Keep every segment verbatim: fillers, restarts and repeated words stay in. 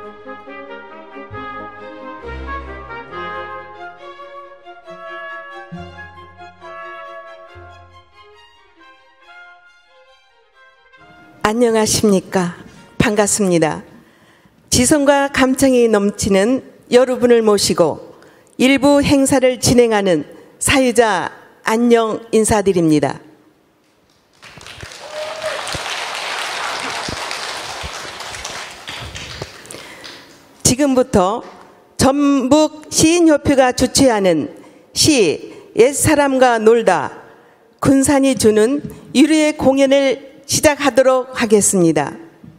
안녕하십니까. 반갑습니다. 지성과 감성이 넘치는 여러분을 모시고 일부 행사를 진행하는 사유자 안녕 인사드립니다. 지금부터 전북 시인협회가 주최하는 시 옛사람과 놀다 군산이 주는 유료의 공연을 시작하도록 하겠습니다.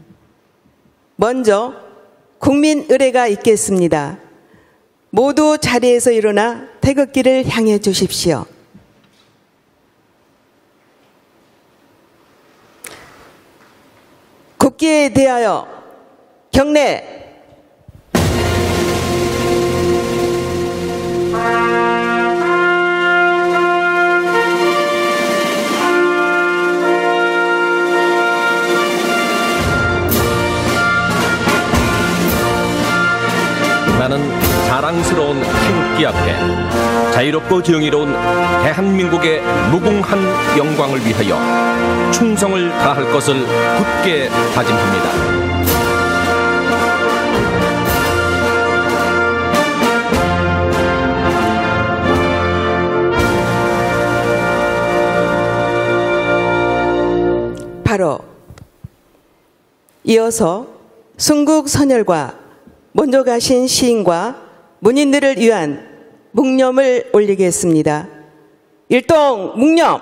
먼저 국민 의례가 있겠습니다. 모두 자리에서 일어나 태극기를 향해 주십시오. 국기에 대하여 경례. 나는 자랑스러운 태극기 앞에 자유롭고 정의로운 대한민국의 무궁한 영광을 위하여 충성을 다할 것을 굳게 다짐합니다. 바로 이어서 순국선열과 먼저 가신 시인과 문인들을 위한 묵념을 올리겠습니다. 일동 묵념.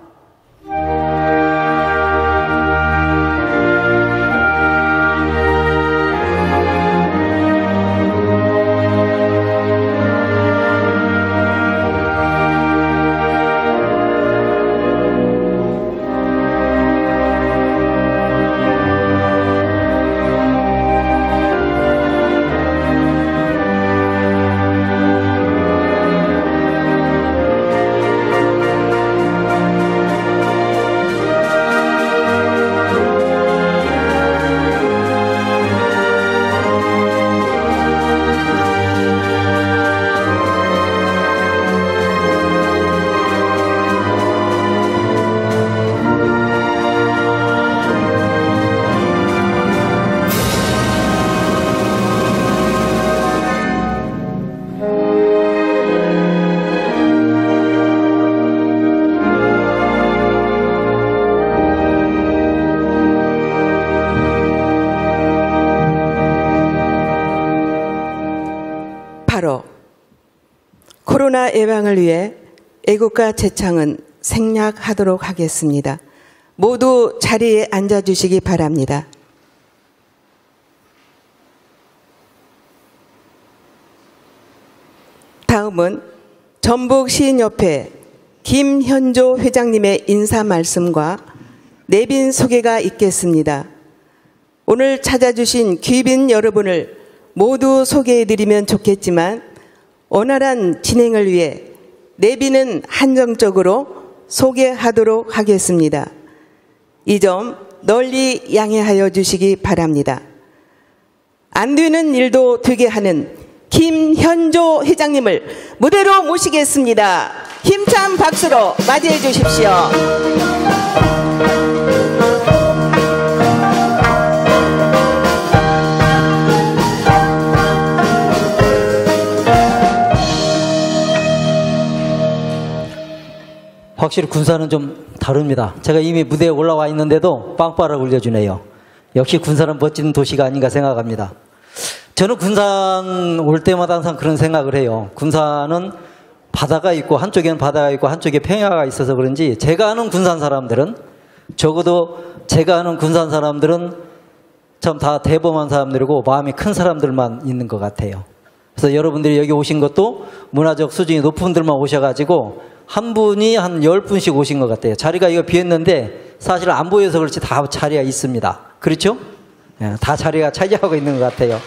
바로 코로나 예방을 위해 애국가 제창은 생략하도록 하겠습니다. 모두 자리에 앉아주시기 바랍니다. 다음은 전북시인협회 김현조 회장님의 인사 말씀과 내빈 소개가 있겠습니다. 오늘 찾아주신 귀빈 여러분을 모두 소개해드리면 좋겠지만 원활한 진행을 위해 내빈은 한정적으로 소개하도록 하겠습니다. 이 점 널리 양해하여 주시기 바랍니다. 안 되는 일도 되게 하는 김현조 회장님을 무대로 모시겠습니다. 힘찬 박수로 맞이해 주십시오. 확실히 군산은 좀 다릅니다. 제가 이미 무대에 올라와 있는데도 빵빠라 울려주네요. 역시 군산은 멋진 도시가 아닌가 생각합니다. 저는 군산 올 때마다 항상 그런 생각을 해요. 군산은 바다가 있고 한쪽에는 바다가 있고 한쪽에 평야가 있어서 그런지 제가 아는 군산 사람들은 적어도 제가 아는 군산 사람들은 참 다 대범한 사람들이고 마음이 큰 사람들만 있는 것 같아요. 그래서 여러분들이 여기 오신 것도 문화적 수준이 높은 분들만 오셔가지고 한 분이 한 열 분씩 오신 것 같아요. 자리가 이거 비었는데 사실 안 보여서 그렇지 다 자리가 있습니다. 그렇죠? 예, 다 자리가 차지하고 있는 것 같아요.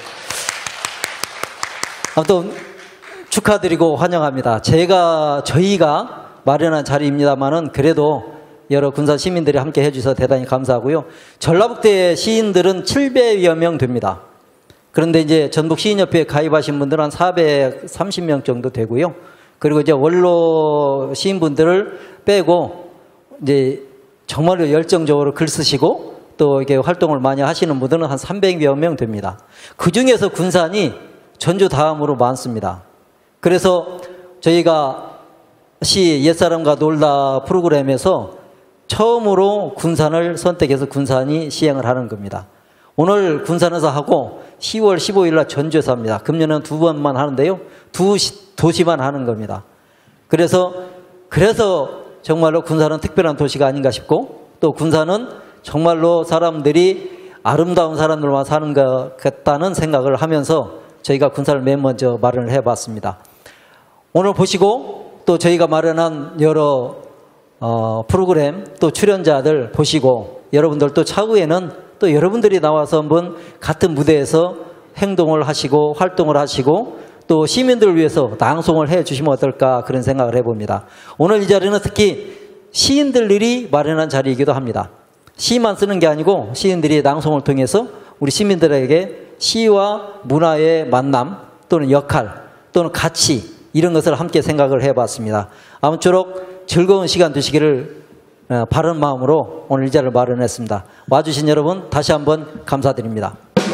아무튼 축하드리고 환영합니다. 제가 저희가 마련한 자리입니다만은 그래도 여러 군산 시민들이 함께 해주셔서 대단히 감사하고요. 전라북도의 시인들은 칠백여 명 됩니다. 그런데 이제 전북시인협회에 가입하신 분들은 한 사백삼십 명 정도 되고요. 그리고 이제 원로 시인분들을 빼고 이제 정말로 열정적으로 글 쓰시고 또 이렇게 활동을 많이 하시는 분들은 한 삼백여 명 됩니다. 그 중에서 군산이 전주 다음으로 많습니다. 그래서 저희가 시 옛사람과 놀다 프로그램에서 처음으로 군산을 선택해서 군산이 시행을 하는 겁니다. 오늘 군산에서 하고 시월 십오일 날 전주에서 합니다. 금년은 두 번만 하는데요. 두 시, 도시만 하는 겁니다. 그래서 그래서 정말로 군산은 특별한 도시가 아닌가 싶고 또 군산은 정말로 사람들이 아름다운 사람들만 사는 것 같다는 생각을 하면서 저희가 군산을 맨 먼저 마련을 해봤습니다. 오늘 보시고 또 저희가 마련한 여러 어, 프로그램 또 출연자들 보시고 여러분들 또 차후에는 또 여러분들이 나와서 한번 같은 무대에서 행동을 하시고 활동을 하시고 또 시민들을 위해서 낭송을 해 주시면 어떨까 그런 생각을 해봅니다. 오늘 이 자리는 특히 시인들이 마련한 자리이기도 합니다. 시만 쓰는 게 아니고 시인들이 낭송을 통해서 우리 시민들에게 시와 문화의 만남 또는 역할 또는 가치 이런 것을 함께 생각을 해봤습니다. 아무쪼록 즐거운 시간 되시기를 바른 마음으로 오늘 이 자리를 마련했습니다. 와주신 여러분 다시 한번 감사드립니다.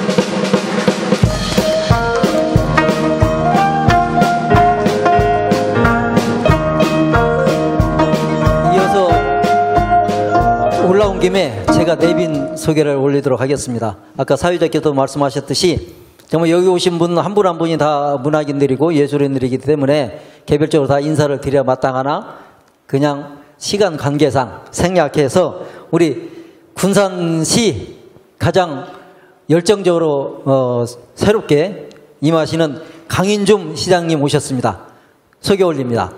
이어서 올라온 김에 제가 내빈 소개를 올리도록 하겠습니다. 아까 사회자께서 말씀하셨듯이 정말 여기 오신 분 한 분 한 분이 다 문학인들이고 예술인들이기 때문에 개별적으로 다 인사를 드려야 마땅하나 그냥 시간 관계상 생략해서 우리 군산시 가장 열정적으로 어, 새롭게 임하시는 강인중 시장님 오셨습니다. 소개 올립니다.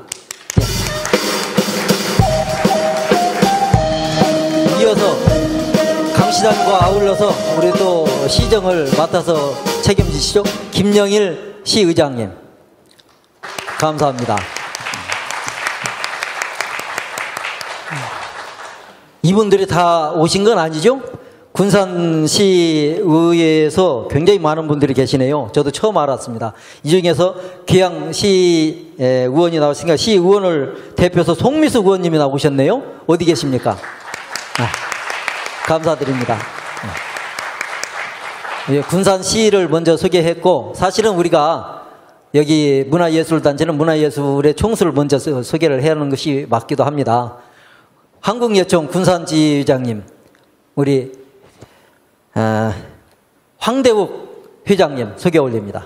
예. 이어서 강 시장과 아울러서 우리 또 시정을 맡아서 책임지시죠. 김영일 시의장님 감사합니다. 이분들이 다 오신 건 아니죠? 군산시의회에서 굉장히 많은 분들이 계시네요. 저도 처음 알았습니다. 이 중에서 귀양시 의원이 나오시니까 시의원을 대표해서 송미숙 의원님이 나오셨네요. 어디 계십니까? 네. 감사드립니다. 네. 군산시를 먼저 소개했고 사실은 우리가 여기 문화예술단체는 문화예술의 총수를 먼저 소개를 해야 하는 것이 맞기도 합니다. 한국예총 군산지회장님, 우리 어, 황대욱 회장님 소개 올립니다.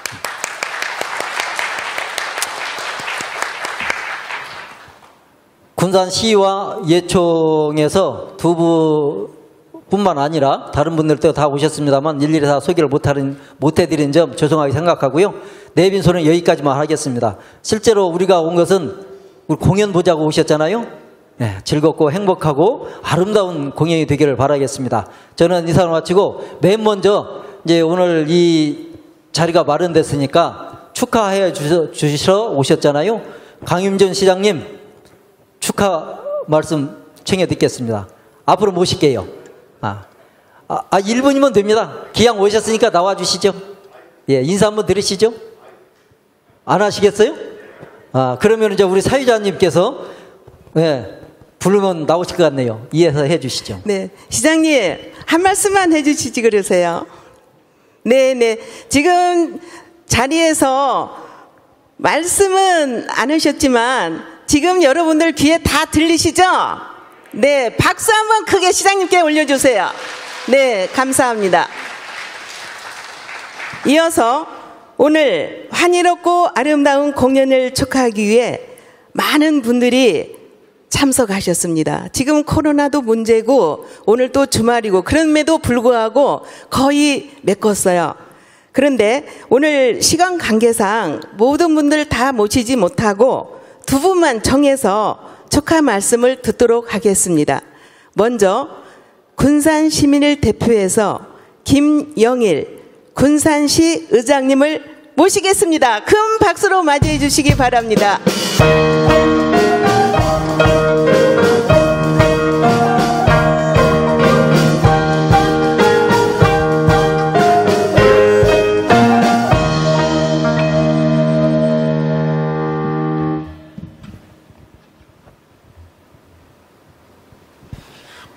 군산시와 예총에서 두 분뿐만 아니라 다른 분들도 다 오셨습니다만 일일이 다 소개를 못하는, 못해드린 점 죄송하게 생각하고요. 내빈 소는 여기까지만 하겠습니다. 실제로 우리가 온 것은 우리 공연 보자고 오셨잖아요. 네, 즐겁고 행복하고 아름다운 공연이 되기를 바라겠습니다. 저는 인사를 마치고 맨 먼저 이제 오늘 이 자리가 마련됐으니까 축하해 주셔, 주시러 오셨잖아요. 강임준 시장님 축하 말씀 청해 듣겠습니다. 앞으로 모실게요. 아, 아, 아 일 분이면 됩니다. 기왕 오셨으니까 나와 주시죠. 예, 인사 한번 드리시죠. 안 하시겠어요? 아, 그러면 이제 우리 사회자님께서 예, 부르면 나오실 것 같네요. 이해해서 해 주시죠. 네, 시장님 한 말씀만 해주시지 그러세요. 네네. 지금 자리에서 말씀은 안 하셨지만 지금 여러분들 귀에 다 들리시죠? 네, 박수 한번 크게 시장님께 올려주세요. 네, 감사합니다. 이어서 오늘 환희롭고 아름다운 공연을 축하하기 위해 많은 분들이 참석하셨습니다. 지금 코로나도 문제고 오늘 또 주말이고 그럼에도 불구하고 거의 메꿨어요. 그런데 오늘 시간 관계상 모든 분들 다 모시지 못하고 두 분만 정해서 축하 말씀을 듣도록 하겠습니다. 먼저 군산 시민을 대표해서 김영일 군산시 의장님을 모시겠습니다. 큰 박수로 맞이해 주시기 바랍니다.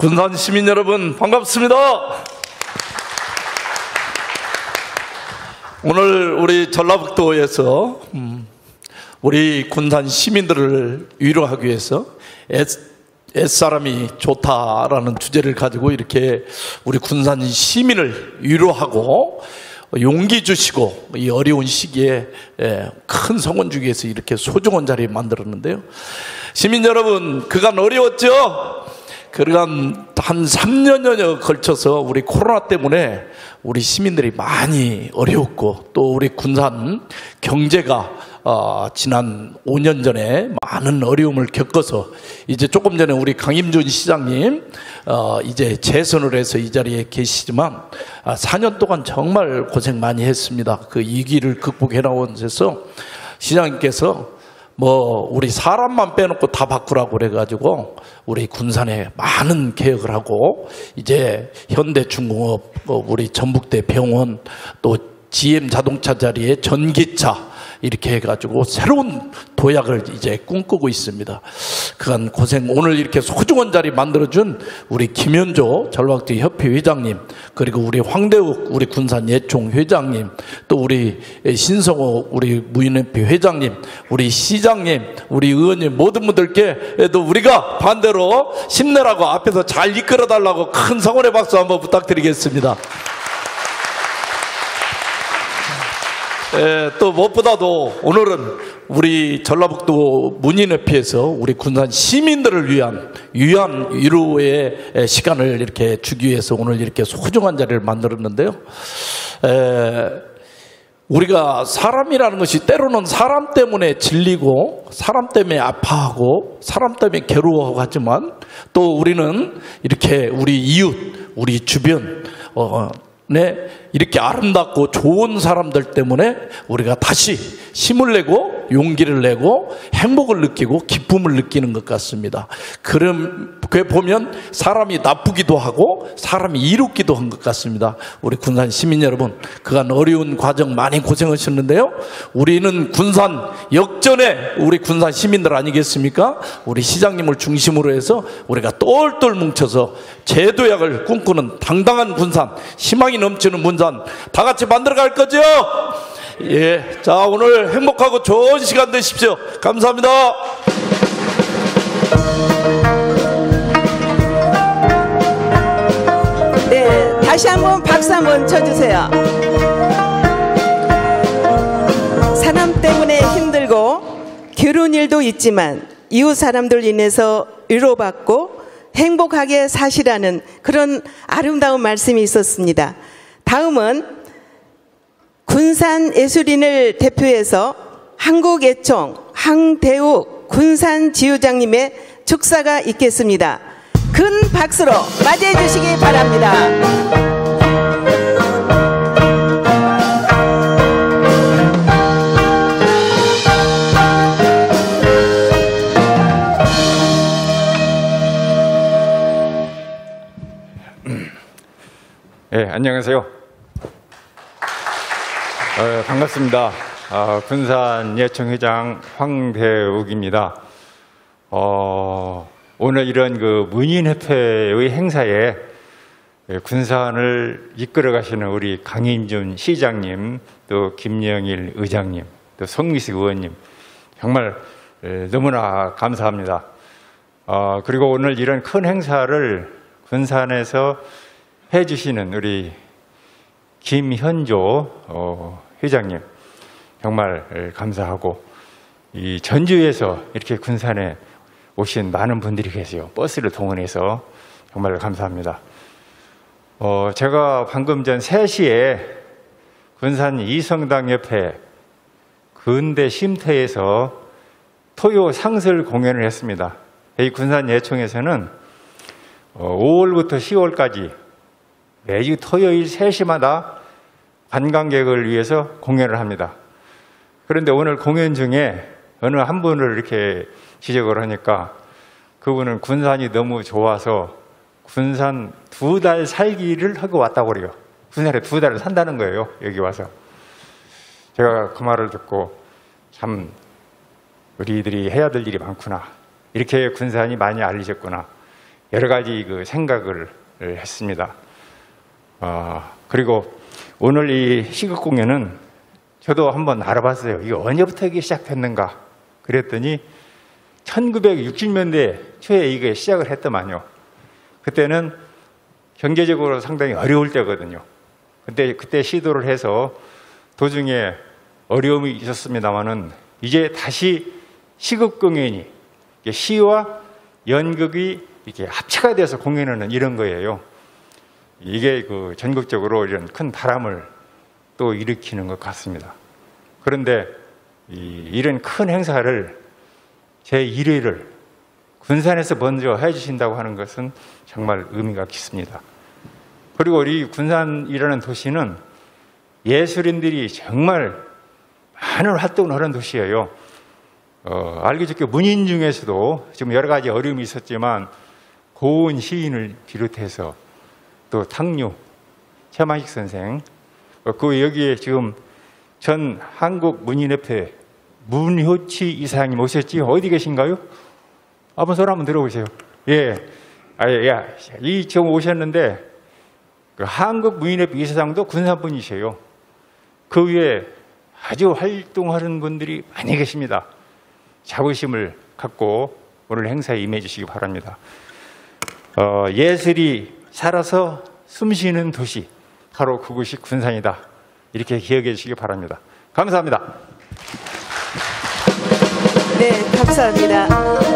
군산 시민 여러분 반갑습니다. 오늘 우리 전라북도에서 우리 군산 시민들을 위로하기 위해서 옛사람이 좋다라는 주제를 가지고 이렇게 우리 군산 시민을 위로하고 용기 주시고 이 어려운 시기에 큰 성원 주기 위해서 이렇게 소중한 자리 만들었는데요. 시민 여러분, 그간 어려웠죠? 그간 한 삼 년여 걸쳐서 우리 코로나 때문에 우리 시민들이 많이 어려웠고, 또 우리 군산 경제가 어, 지난 오 년 전에 많은 어려움을 겪어서 이제 조금 전에 우리 강임준 시장님 어, 이제 재선을 해서 이 자리에 계시지만 아, 사 년 동안 정말 고생 많이 했습니다. 그 위기를 극복해 나오면서 시장님께서 뭐 우리 사람만 빼놓고 다 바꾸라고 그래가지고 우리 군산에 많은 개혁을 하고 이제 현대중공업, 우리 전북대 병원, 또 지엠 자동차 자리에 전기차 이렇게 해가지고 새로운 도약을 이제 꿈꾸고 있습니다. 그간 고생, 오늘 이렇게 소중한 자리 만들어준 우리 김현조 전라북도 협회 회장님, 그리고 우리 황대욱 우리 군산 예총 회장님, 또 우리 신성호 우리 무인협회 회장님, 우리 시장님, 우리 의원님 모든 분들께 또 우리가 반대로 힘내라고 앞에서 잘 이끌어 달라고 큰 성원의 박수 한번 부탁드리겠습니다. 예, 또 무엇보다도 오늘은 우리 전라북도 문인협회에서 우리 군산 시민들을 위한 위안 위로의 시간을 이렇게 주기 위해서 오늘 이렇게 소중한 자리를 만들었는데요. 에, 우리가 사람이라는 것이 때로는 사람 때문에 질리고 사람 때문에 아파하고 사람 때문에 괴로워하고 하지만, 또 우리는 이렇게 우리 이웃, 우리 주변 어, 네, 이렇게 아름답고 좋은 사람들 때문에 우리가 다시 힘을 내고 용기를 내고 행복을 느끼고 기쁨을 느끼는 것 같습니다. 그럼 그에 보면 사람이 나쁘기도 하고 사람이 이롭기도 한 것 같습니다. 우리 군산 시민 여러분, 그간 어려운 과정 많이 고생하셨는데요. 우리는 군산 역전의 우리 군산 시민들 아니겠습니까? 우리 시장님을 중심으로 해서 우리가 똘똘 뭉쳐서 재도약을 꿈꾸는 당당한 군산, 희망이 넘치는 군산 다 같이 만들어갈 거죠? 예, 자, 오늘 행복하고 좋은 시간 되십시오. 감사합니다. 네, 다시 한번 박수 한번 쳐주세요. 사람 때문에 힘들고 괴로운 일도 있지만 이웃 사람들 인해서 위로받고 행복하게 사시라는 그런 아름다운 말씀이 있었습니다. 다음은 군산 예술인을 대표해서 한국예총 황대욱 군산 지휘장님의 축사가 있겠습니다. 큰 박수로 맞이해 주시기 바랍니다. 네, 안녕하세요. 어, 반갑습니다. 어, 군산 예총 회장 황대욱입니다. 어, 오늘 이런 그 문인협회의 행사에 군산을 이끌어 가시는 우리 강임준 시장님, 또 김영일 의장님, 또 송미식 의원님, 정말 너무나 감사합니다. 어, 그리고 오늘 이런 큰 행사를 군산에서 해주시는 우리 김현조 어, 회장님, 정말 감사하고, 이 전주에서 이렇게 군산에 오신 많은 분들이 계세요. 버스를 동원해서 정말 감사합니다. 어, 제가 방금 전 세 시에 군산 이성당 옆에 근대 쉼터에서 토요 상설 공연을 했습니다. 이 군산 예총에서는 오월부터 시월까지 매주 토요일 세 시마다 관광객을 위해서 공연을 합니다. 그런데 오늘 공연 중에 어느 한 분을 이렇게 지적을 하니까 그분은 군산이 너무 좋아서 군산 두 달 살기를 하고 왔다고 그래요. 군산에 두 달을 산다는 거예요, 여기 와서. 제가 그 말을 듣고 참 우리들이 해야 될 일이 많구나. 이렇게 군산이 많이 알려졌구나. 여러 가지 그 생각을 했습니다. 어, 그리고 오늘 이 시극 공연은 저도 한번 알아봤어요. 이게 언제부터 이게 시작됐는가 그랬더니 천구백육십 년대 초에 이게 시작을 했더만요. 그때는 경제적으로 상당히 어려울 때거든요. 그때, 그때 시도를 해서 도중에 어려움이 있었습니다만은 이제 다시 시극 공연이 시와 연극이 이렇게 합체가 돼서 공연하는 이런 거예요. 이게 그 전국적으로 이런 큰 바람을 또 일으키는 것 같습니다. 그런데 이, 이런 큰 행사를 제일 회를 군산에서 먼저 해주신다고 하는 것은 정말 의미가 깊습니다. 그리고 우리 군산이라는 도시는 예술인들이 정말 많은 활동을 하는 도시예요. 어, 알기 좋게 문인 중에서도 지금 여러 가지 어려움이 있었지만 고은 시인을 비롯해서 또 탕류, 최만식 선생, 어, 그 여기에 지금 전 한국문인협회 문효치 이사장님 오셨지? 어디 계신가요? 한번 손 한번 들어보세요. 예, 아, 야, 이 지금 오셨는데 그 한국문인협회 이사장도 군산분이세요. 그 위에 아주 활동하는 분들이 많이 계십니다. 자부심을 갖고 오늘 행사에 임해 주시기 바랍니다. 어, 예술이 살아서 숨쉬는 도시, 바로 그곳이 군산이다. 이렇게 기억해 주시기 바랍니다. 감사합니다. 네, 감사합니다.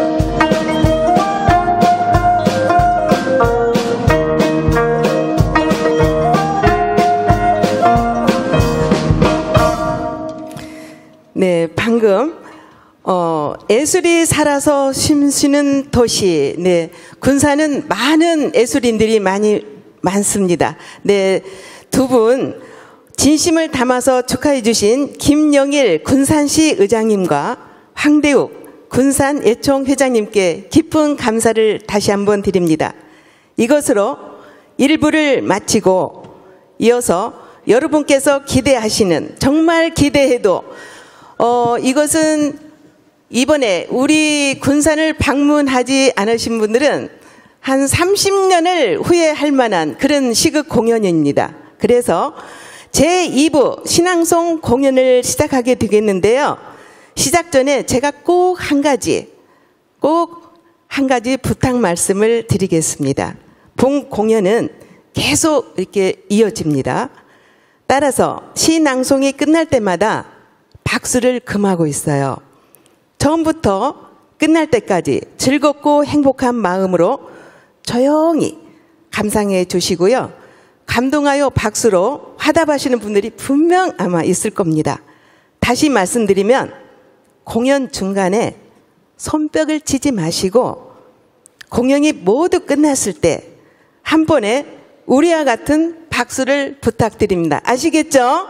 네, 방금 어, 예술이 살아서 숨쉬는 도시. 네, 군산은 많은 예술인들이 많이 많습니다. 네, 두 분 진심을 담아서 축하해 주신 김영일 군산시 의장님과 황대욱 군산 예총 회장님께 깊은 감사를 다시 한번 드립니다. 이것으로 일 부를 마치고 이어서 여러분께서 기대하시는, 정말 기대해도 어, 이것은 이번에 우리 군산을 방문하지 않으신 분들은 한 삼십 년을 후회할 만한 그런 시극 공연입니다. 그래서 제이 부 신앙송 공연을 시작하게 되겠는데요. 시작 전에 제가 꼭 한 가지, 꼭 한 가지 부탁 말씀을 드리겠습니다. 본 공연은 계속 이렇게 이어집니다. 따라서 신앙송이 끝날 때마다 박수를 금하고 있어요. 처음부터 끝날 때까지 즐겁고 행복한 마음으로 조용히 감상해 주시고요. 감동하여 박수로 화답하시는 분들이 분명 아마 있을 겁니다. 다시 말씀드리면 공연 중간에 손뼉을 치지 마시고 공연이 모두 끝났을 때 한 번에 우리와 같은 박수를 부탁드립니다. 아시겠죠?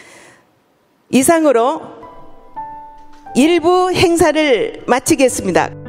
이상으로 일 부 행사를 마치겠습니다.